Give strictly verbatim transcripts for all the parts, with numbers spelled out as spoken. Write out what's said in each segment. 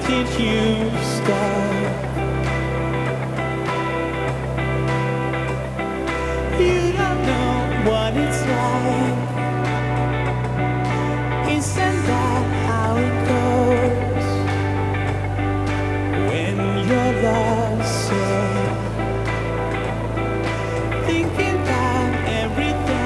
did you start? You don't know what it's like. Isn't that how it goes when you're lost? Thinking about everything.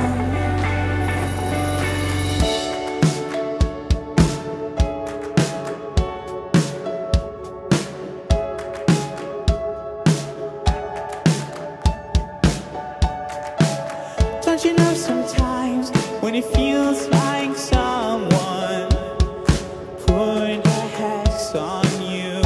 Don't you know sometimes when it feels like someone put a hex on you?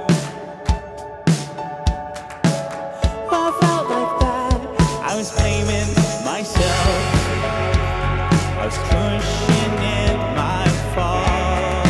Well, I felt like that. I was blaming myself. I was pushing it my fault.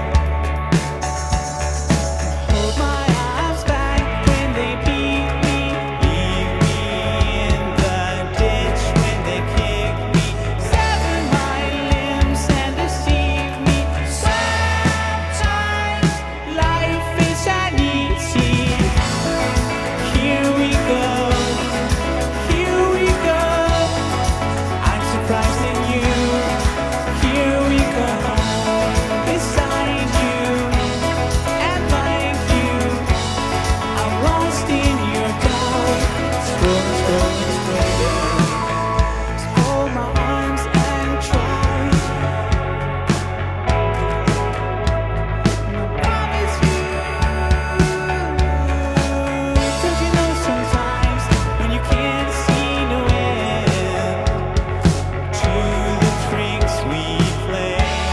Hold my arms back when they beat me. Leave me in the ditch when they kick me. Sever my limbs and deceive me. Sometimes life is uneasy. Here we go. Here we go. I'm surprised in you. Here we go. Beside you and like you, I'm lost in your doubt. Scrolling, scrolling, scrolling. Hold my arms and try. I promise you. Don't you know sometimes when you can't see no end to the tricks we play?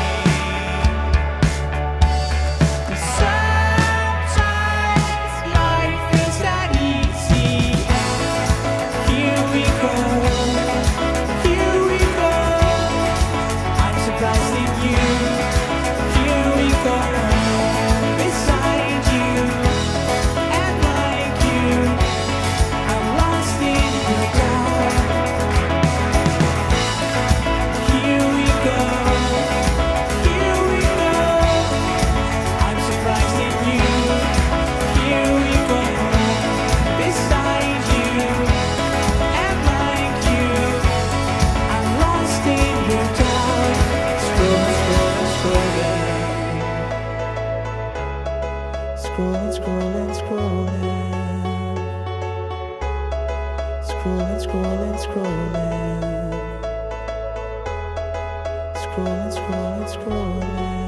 Sometimes life is not easy. Here we go. Here we go. I'm surprised in you. Here we go. Beside you and like you, I'm lost in your doubt. Here we go. Here we go. I'm surprised in you. Here we go. Beside you and like you, I'm lost in your doubt. Scrolling, scrolling, scrolling. Scrolling, scrolling, scrolling. Scrolling, scrolling, scrolling. Scrolling, scrolling, scrolling.